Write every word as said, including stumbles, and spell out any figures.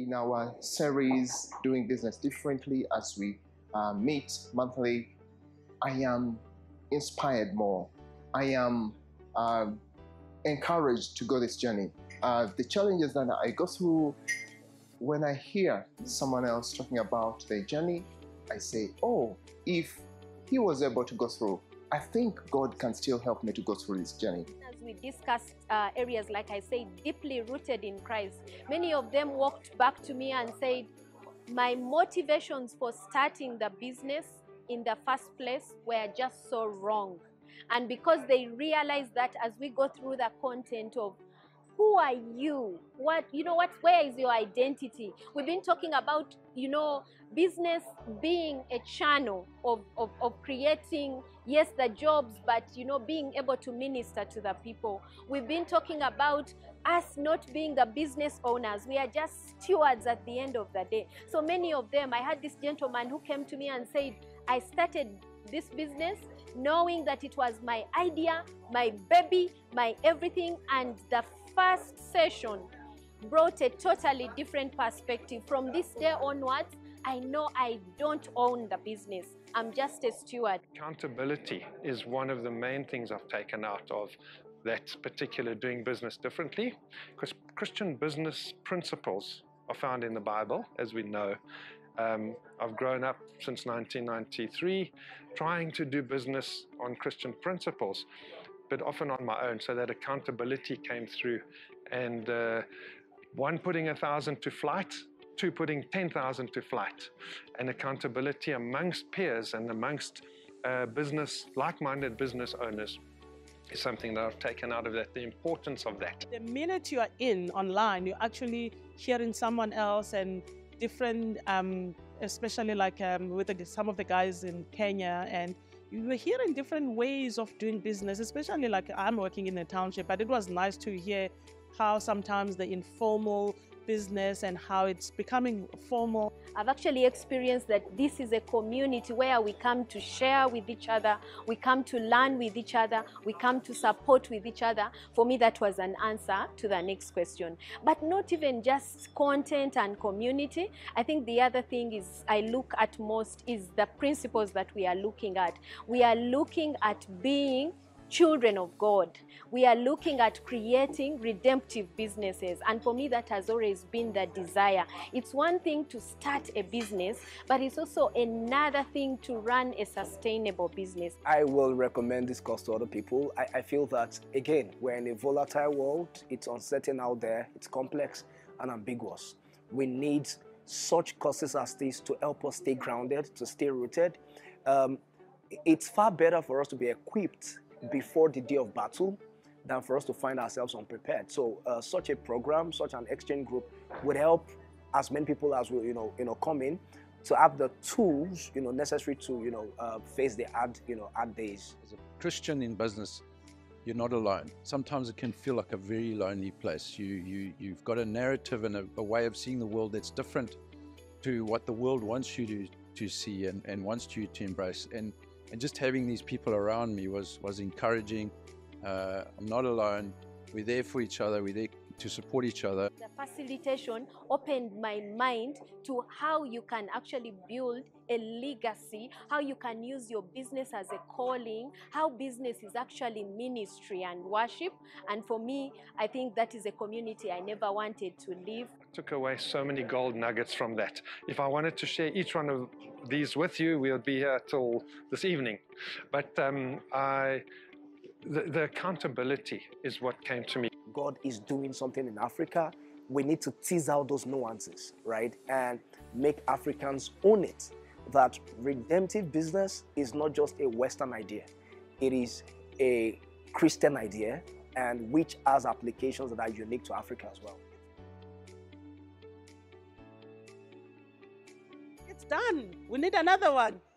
in our series, Doing Business Differently, as we uh, meet monthly, I am inspired more. I am uh, encouraged to go this journey. Uh, the challenges that I go through, when I hear someone else talking about their journey, I say, oh, if he was able to go through, I think God can still help me to go through this journey. As we discussed uh, areas, like I said, deeply rooted in Christ, many of them walked back to me and said, my motivations for starting the business in the first place were just so wrong. And because they realized that as we go through the content of who are you? What, you know, what, where is your identity? We've been talking about, you know, business being a channel of, of, of creating, yes, the jobs, but, you know, being able to minister to the people. We've been talking about us not being the business owners. We are just stewards at the end of the day. So many of them, I had this gentleman who came to me and said, I started this business knowing that it was my idea, my baby, my everything, and the first session brought a totally different perspective. From this day onwards, I know I don't own the business. I'm just a steward. Accountability is one of the main things I've taken out of that particular Doing Business Differently, because Christian business principles are found in the Bible, as we know. Um, I've grown up since nineteen ninety-three trying to do business on Christian principles, but often on my own, so that accountability came through. And uh, one, putting a thousand to flight, two, putting ten thousand to flight. And accountability amongst peers and amongst uh, business, like-minded business owners is something that I've taken out of that, the importance of that. The minute you are in online, you're actually hearing someone else and different, um, especially like um, with the, some of the guys in Kenya, and you were hearing different ways of doing business, especially like I'm working in a township, but it was nice to hear how sometimes the informal business and how it's becoming formal. I've actually experienced that this is a community where we come to share with each other, we come to learn with each other, we come to support with each other. For me, that was an answer to the next question. But not even just content and community. I think the other thing is I look at most is the principles that we are looking at. We are looking at being children of God. We are looking at creating redemptive businesses, and for me that has always been the desire. It's one thing to start a business, but it's also another thing to run a sustainable business. I will recommend this course to other people. I, I feel that, again, we're in a volatile world. It's uncertain out there, it's complex and ambiguous. We need such courses as this to help us stay grounded, to stay rooted. Um, it's far better for us to be equipped before the day of battle than for us to find ourselves unprepared. So uh, such a program, such an exchange group would help as many people as will, you know, you know, come in to have the tools, you know, necessary to, you know, uh, face the hard, you know, hard days. As a Christian in business, you're not alone. Sometimes it can feel like a very lonely place. You, you, you've got a narrative and a, a way of seeing the world that's different to what the world wants you to, to see and, and wants you to embrace. And And just having these people around me was, was encouraging. Uh, I'm not alone. We're there for each other. We're there to support each other. The facilitation opened my mind to how you can actually build a legacy, how you can use your business as a calling, how business is actually ministry and worship. And for me, I think that is a community I never wanted to leave. I took away so many gold nuggets from that. If I wanted to share each one of these with you, we'll be here till this evening. But um, I, the, the accountability is what came to me. God is doing something in Africa. We need to tease out those nuances, right? And make Africans own it. That redemptive business is not just a Western idea. It is a Christian idea, and which has applications that are unique to Africa as well. It's done. We need another one.